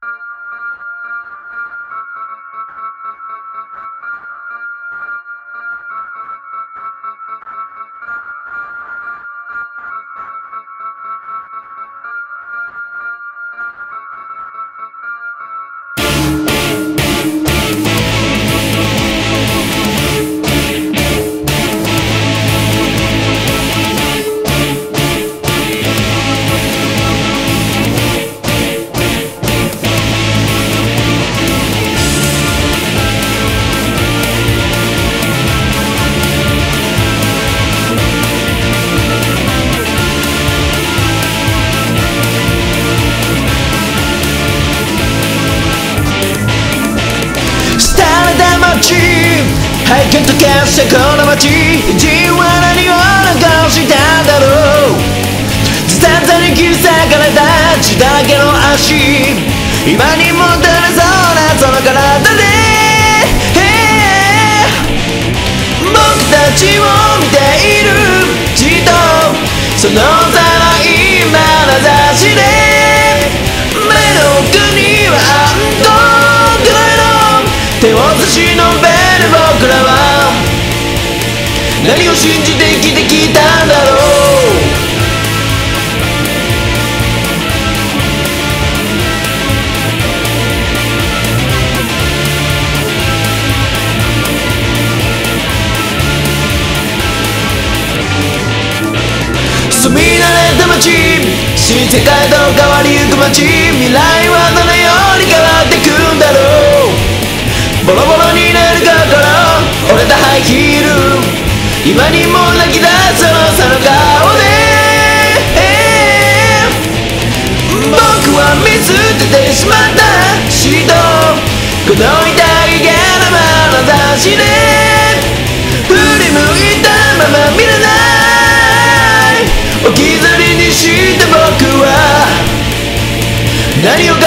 はいけと消したこの街人は何を残したんだろう。自殺に切り裂かれた血だらけの足、今にも垂れそうなその体で僕たちを見ているじっとその幼い眼差しで目の奥には暗黒の手を差し伸べる僕らは何を信じて生きてきたんだろう。住み慣れた街、新世界と変わりゆく街、未来はどのように変わってくんだろう。ボロボロになる心、折れたハイヒール、今にも泣き出すその顔で僕は見捨ててしまった人、この痛いげな眼差しで振り向いたまま見れない置き去りにして僕は何を